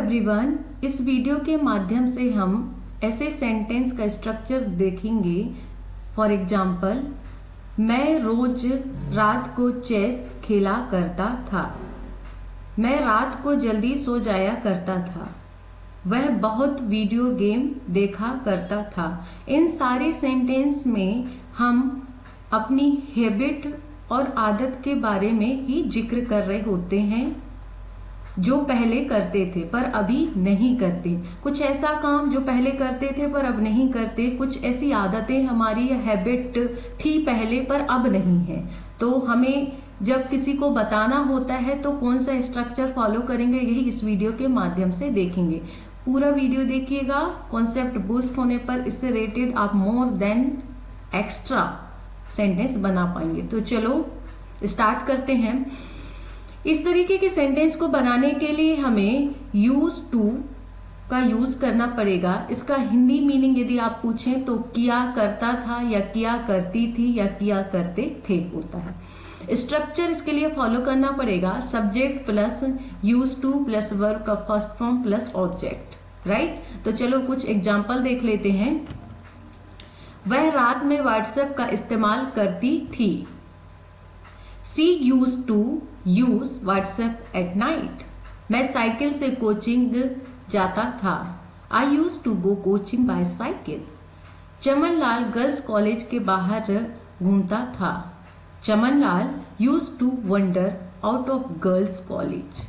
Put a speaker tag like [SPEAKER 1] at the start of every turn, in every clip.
[SPEAKER 1] Everyone, इस video के माध्यम से हम ऐसे सेंटेंस का स्ट्रक्चर देखेंगे। फॉर एग्जाम्पल, मैं रोज रात को चेस खेला करता था। मैं रात को जल्दी सो जाया करता था। वह बहुत वीडियो गेम देखा करता था। इन सारे सेंटेंस में हम अपनी हैबिट और आदत के बारे में ही जिक्र कर रहे होते हैं जो पहले करते थे पर अभी नहीं करते। कुछ ऐसा काम जो पहले करते थे पर अब नहीं करते। कुछ ऐसी आदतें हमारी हैबिट थी पहले पर अब नहीं है। तो हमें जब किसी को बताना होता है तो कौन सा स्ट्रक्चर फॉलो करेंगे, यही इस वीडियो के माध्यम से देखेंगे। पूरा वीडियो देखिएगा। कॉन्सेप्ट बूस्ट होने पर इससे रेटेड आप मोर देन एक्स्ट्रा सेंटेंस बना पाएंगे। तो चलो स्टार्ट करते हैं। इस तरीके के सेंटेंस को बनाने के लिए हमें यूज टू का यूज करना पड़ेगा। इसका हिंदी मीनिंग यदि आप पूछें तो किया करता था या किया करती थी या किया करते थे होता है। स्ट्रक्चर इसके लिए फॉलो करना पड़ेगा। Subject plus use to plus verb का first form plus object, right. तो चलो कुछ एग्जाम्पल देख लेते हैं। वह रात में व्हाट्सएप का इस्तेमाल करती थी। She used to use WhatsApp at night. मैं साइकिल से कोचिंग जाता था। I used to go coaching by cycle. Chamanlal girls college के बाहर घूमता था। Chamanlal used to wander out of girls college.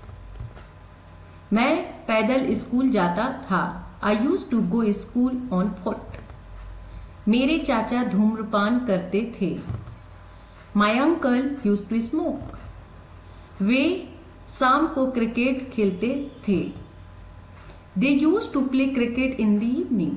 [SPEAKER 1] मैं पैदल स्कूल जाता था। I used to go school on foot. मेरे चाचा धूम्रपान करते थे। My uncle used to smoke. वे शाम को क्रिकेट खेलते थे। They used to play cricket in the evening.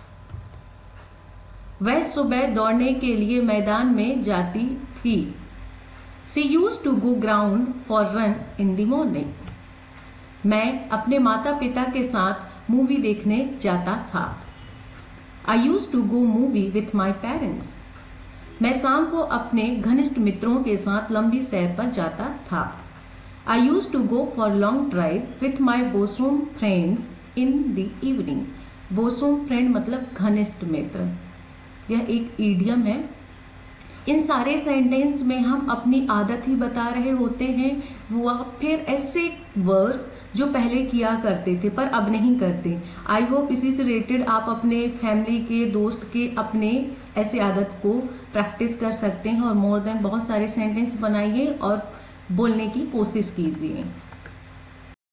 [SPEAKER 1] वह सुबह दौड़ने के लिए मैदान में जाती थी। She used to go ground for run in the morning. मैं अपने माता पिता के साथ मूवी देखने जाता था। I used to go movie with my parents. मैं शाम को अपने घनिष्ठ मित्रों के साथ लंबी सैर पर जाता था। I used to go for long drive with my bosom friends in the evening. bosom friend मतलब घनिष्ठ मित्र, यह एक इडियम है। इन सारे सेंटेंस में हम अपनी आदत ही बता रहे होते हैं, वो फिर ऐसे वर्क जो पहले किया करते थे पर अब नहीं करते। आई होप इसी से रिलेटेड आप अपने फैमिली के, दोस्त के अपने ऐसे आदत को प्रैक्टिस कर सकते हैं और मोर देन बहुत सारे सेंटेंस बनाइए और बोलने की कोशिश कीजिए।